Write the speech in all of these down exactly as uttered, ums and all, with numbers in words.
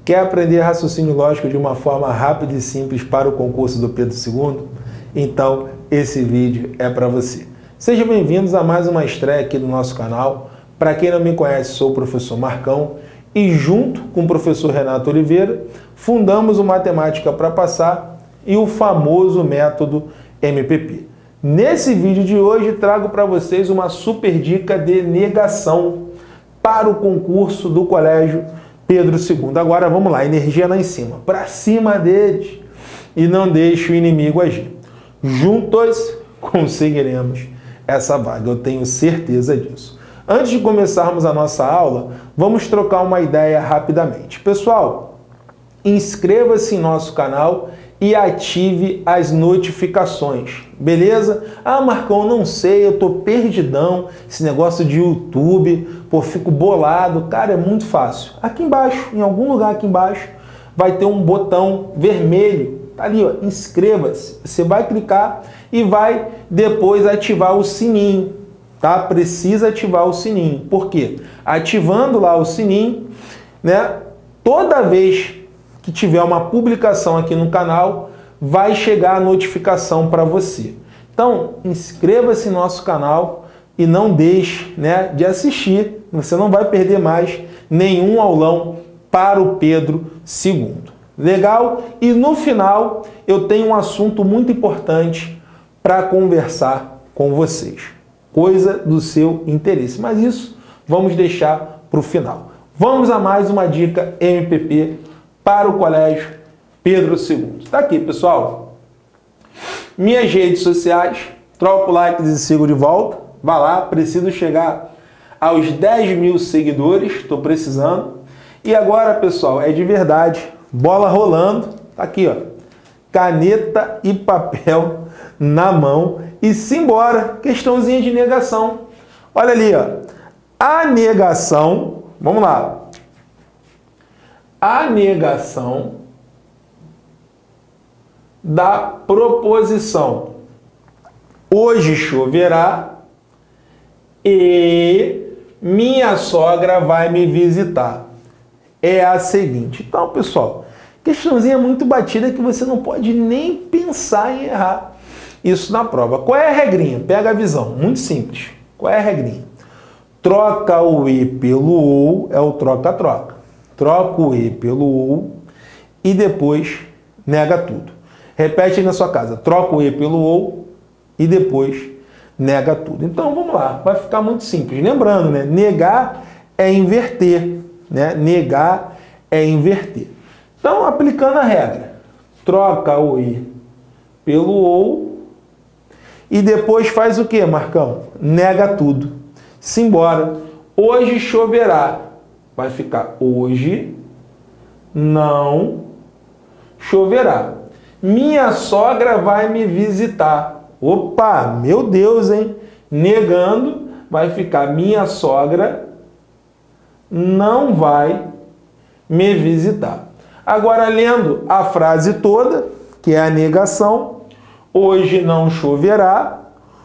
Quer aprender raciocínio lógico de uma forma rápida e simples para o concurso do Pedro segundo? Então, esse vídeo é para você. Sejam bem-vindos a mais uma estreia aqui do nosso canal. Para quem não me conhece, sou o professor Marcão e junto com o professor Renato Oliveira, fundamos o Matemática para Passar e o famoso método M P P. Nesse vídeo de hoje, trago para vocês uma super dica de negação para o concurso do Colégio Pedro segundo. Agora vamos lá, energia lá em cima, para cima deles e não deixe o inimigo agir. Juntos conseguiremos essa vaga, eu tenho certeza disso. Antes de começarmos a nossa aula, vamos trocar uma ideia rapidamente. Pessoal, inscreva-se em nosso canal e ative as notificações, beleza? Ah, Marcão, não sei, eu tô perdidão, esse negócio de YouTube, pô, fico bolado. Cara, é muito fácil. Aqui embaixo, em algum lugar aqui embaixo, vai ter um botão vermelho, tá ali, ó, inscreva-se. Você vai clicar e vai depois ativar o sininho, tá? Precisa ativar o sininho. Por quê? Ativando lá o sininho, né? Toda vez que tiver uma publicação aqui no canal, vai chegar a notificação para você. Então, inscreva-se no nosso canal e não deixe, né, de assistir. Você não vai perder mais nenhum aulão para o Pedro segundo. Legal? E no final, eu tenho um assunto muito importante para conversar com vocês. Coisa do seu interesse. Mas isso vamos deixar para o final. Vamos a mais uma dica M P P para o Colégio Pedro segundo. Tá aqui, pessoal. Minhas redes sociais, troca o like e sigo de volta. Vá lá, preciso chegar aos dez mil seguidores, estou precisando. E agora, pessoal, é de verdade, bola rolando. Tá aqui, ó, caneta e papel na mão e simbora. Questãozinha de negação. Olha ali, ó, a negação, vamos lá. A negação da proposição hoje choverá e minha sogra vai me visitar é a seguinte. Então, pessoal, questãozinha muito batida que você não pode nem pensar em errar isso na prova. Qual é a regrinha? Pega a visão, muito simples. Qual é a regrinha? Troca o e pelo ou, é o troca-troca. Troca o e pelo ou e depois nega tudo. Repete aí na sua casa. Troca o e pelo ou e depois nega tudo. Então vamos lá, vai ficar muito simples. Lembrando, né? Negar é inverter, né? Negar é inverter. Então, aplicando a regra, troca o e pelo ou e depois faz o que, Marcão? Nega tudo. Simbora. Hoje choverá. Vai ficar hoje não choverá. Minha sogra vai me visitar. Opa, meu Deus, hein? Negando, vai ficar minha sogra não vai me visitar. Agora, lendo a frase toda, que é a negação, hoje não choverá,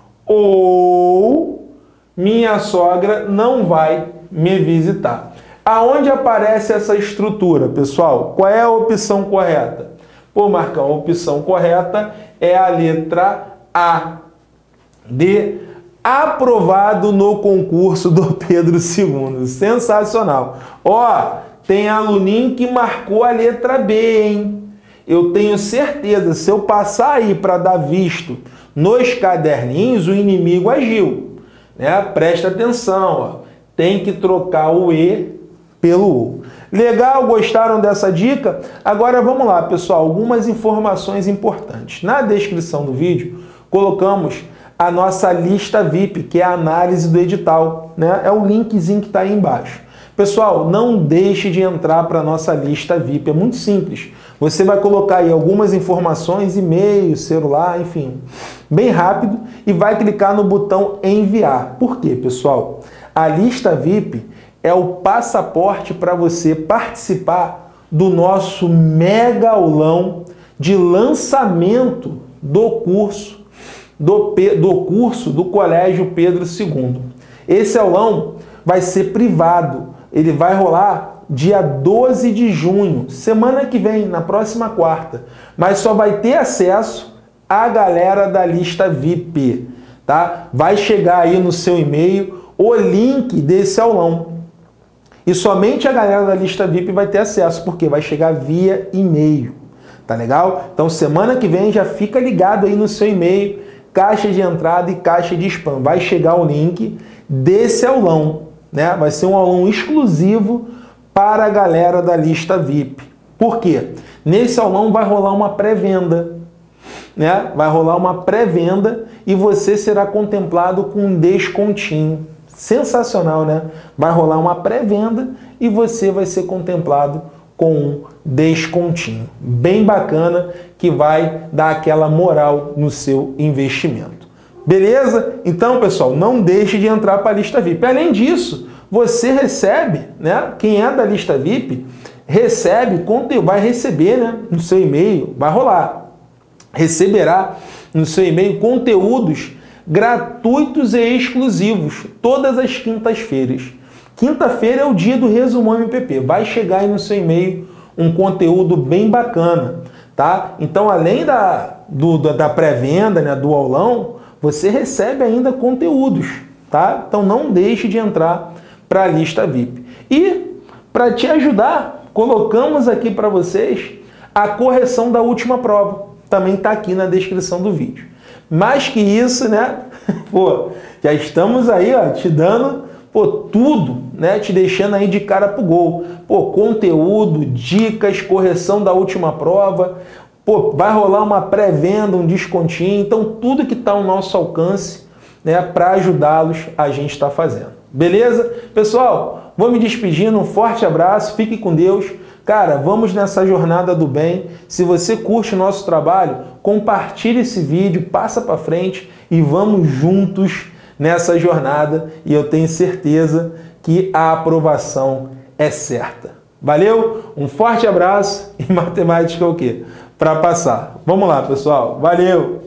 ou minha sogra não vai me visitar. Aonde aparece essa estrutura, pessoal? Qual é a opção correta? Pô, Marcão, a opção correta é a letra A, de aprovado no concurso do Pedro segundo. Sensacional. Ó, tem aluninho que marcou a letra B, hein? Eu tenho certeza, se eu passar aí para dar visto nos caderninhos, o inimigo agiu, né? Presta atenção, ó. Tem que trocar o E pelo ou. Legal? Gostaram dessa dica? Agora vamos lá, pessoal, algumas informações importantes. Na descrição do vídeo, colocamos a nossa lista V I P, que é a análise do edital, né? É o linkzinho que está aí embaixo. Pessoal, não deixe de entrar para a nossa lista V I P, é muito simples. Você vai colocar aí algumas informações, e-mail, celular, enfim, bem rápido, e vai clicar no botão enviar. Por quê, pessoal? A lista V I P é o passaporte para você participar do nosso mega aulão de lançamento do curso do, do curso do Colégio Pedro segundo. Esse aulão vai ser privado, ele vai rolar dia doze de junho, semana que vem, na próxima quarta. Mas só vai ter acesso a galera da lista V I P, tá? Vai chegar aí no seu e-mail o link desse aulão. E somente a galera da lista V I P vai ter acesso, porque vai chegar via e-mail, tá legal? Então semana que vem já fica ligado aí no seu e-mail, caixa de entrada e caixa de spam. Vai chegar o link desse aulão, né? Vai ser um aulão exclusivo para a galera da lista V I P. Por quê? Nesse aulão vai rolar uma pré-venda, né? Vai rolar uma pré-venda e você será contemplado com um descontinho. Sensacional, né? Vai rolar uma pré-venda e você vai ser contemplado com um descontinho. Bem bacana, que vai dar aquela moral no seu investimento. Beleza? Então, pessoal, não deixe de entrar para a lista V I P. Além disso, você recebe, né? Quem é da lista V I P, recebe, vai receber, né? No seu e-mail, vai rolar. Receberá no seu e-mail conteúdos gratuitos e exclusivos todas as quintas-feiras. Quinta-feira é o dia do Resumão M P P. Vai chegar aí no seu e-mail um conteúdo bem bacana, tá? Então, além da, do, da pré-venda, né, do aulão, você recebe ainda conteúdos, tá? Então, não deixe de entrar para a lista V I P. E, para te ajudar, colocamos aqui para vocês a correção da última prova. Também está aqui na descrição do vídeo. Mais que isso, né? Pô, já estamos aí, ó, te dando, pô, tudo, né? Te deixando aí de cara pro gol. Pô, conteúdo, dicas, correção da última prova. Pô, vai rolar uma pré-venda, um descontinho. Então, tudo que está ao nosso alcance, né, para ajudá-los, a gente está fazendo. Beleza? Pessoal, vou me despedindo. Um forte abraço. Fique com Deus. Cara, vamos nessa jornada do bem. Se você curte o nosso trabalho, compartilhe esse vídeo, passa para frente e vamos juntos nessa jornada. E eu tenho certeza que a aprovação é certa. Valeu? Um forte abraço e matemática é o quê? Para passar. Vamos lá, pessoal. Valeu!